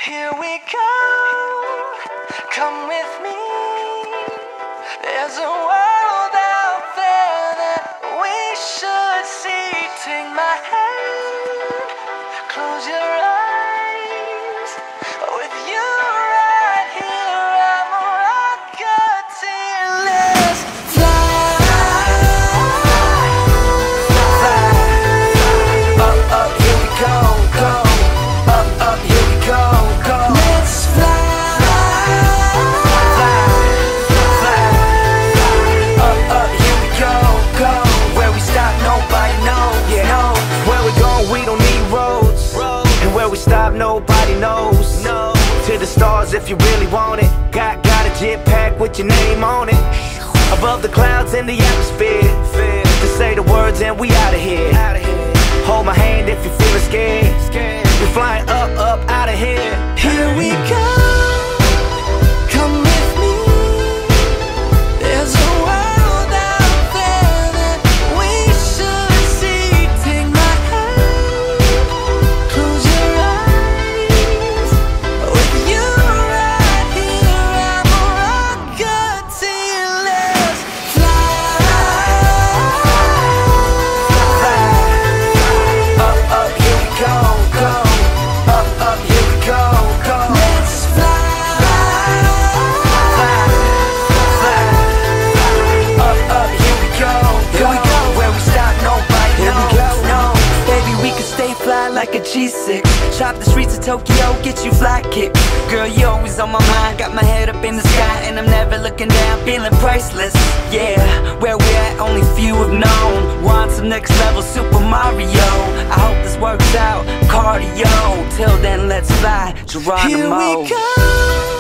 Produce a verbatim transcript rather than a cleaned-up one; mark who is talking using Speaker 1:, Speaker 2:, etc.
Speaker 1: Here we go, come with me. There's a world out there that we should see. Take my hand, close your eyes. With you right here, I'm a rocket till let's fly. Fly. Up, up, here we go, go. Up, up, here we go, go. Let's fly. Fly, fly. Up, up, here we go, go. Where we stop, nobody knows. Yeah, no.
Speaker 2: Where we going, we don't need roads. And where we stop, nobody knows. No. To the stars if you really want it. Got, got a jet pack with your name on it. Above the clouds in the atmosphere. Just say the words and we out of here. Hold my hand if you're feeling scared. We're flying up, up, out of here.
Speaker 1: Here we go, come with me. There's a world out there that we should see. Take my hand, close your eyes. With you right here, I'm a rocket till let's fly.
Speaker 2: Fly. Up, up, here we go, go. Up, up, here we go, go.
Speaker 1: Let's fly.
Speaker 2: Fly, fly. Up, up, here we go,
Speaker 1: Here we go.
Speaker 2: Where we stop, nobody
Speaker 1: Here we
Speaker 2: knows.
Speaker 1: go.
Speaker 2: No.
Speaker 1: Baby, we can stay fly like a G six. Shop the streets of Tokyo, get you fly kicks. Girl, you always on my mind. Got my head up in the sky and I'm never looking down, feeling priceless. Yeah, where we at, only few have known. Want some next level Super Mario. I hope this works out, cardio. Till then, let's fly, Geronimo. Here we go.